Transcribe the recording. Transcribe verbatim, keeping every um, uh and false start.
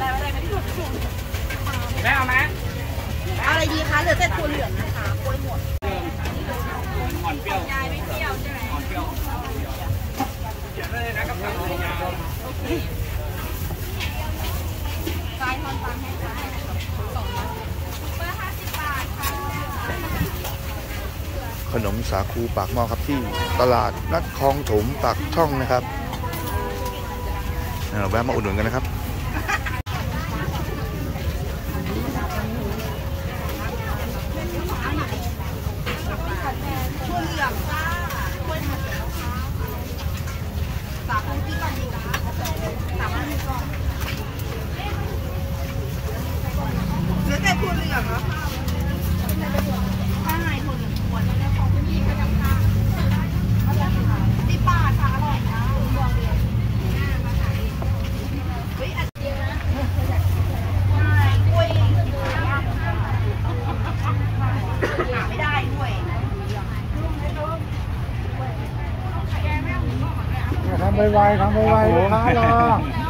แม่เอาไหมเอาอะไรดีคะเหลือแต่ถั่วเหลืองนะคะกล้วยหมดอ่อนเปรี้ยวยายไม่เปรี้ยวใช่ไหมอ่อนเปรี้ยวเขียนเลยนะครับยาวกายทอนตังให้ค่ะสองนะเบอร์ห้าสิบบาทค่ะขนมสาคูปากหม้อครับที่ตลาดนัดคลองถมปากช่องนะครับแวะมาอุดหนุนกันนะครับถั่วเหลืองจ้ากล้วยหมดแล้วค่ะสามพันกี่ก่อนดีคะสามพันกี่ก่อนเหลือแต่ถั่วเหลืองแล้วค่ะถ้าไงถั่วเหลืองขวดแล้วของคุณพี่ก็จำค่ะสิบบาทค่ะอร่อยนะบอกเลยเฮ้ยอันเดียวนะใช่กล้วยหาไม่ได้ด้วยทำไวๆทำไวๆลูกค้ารอ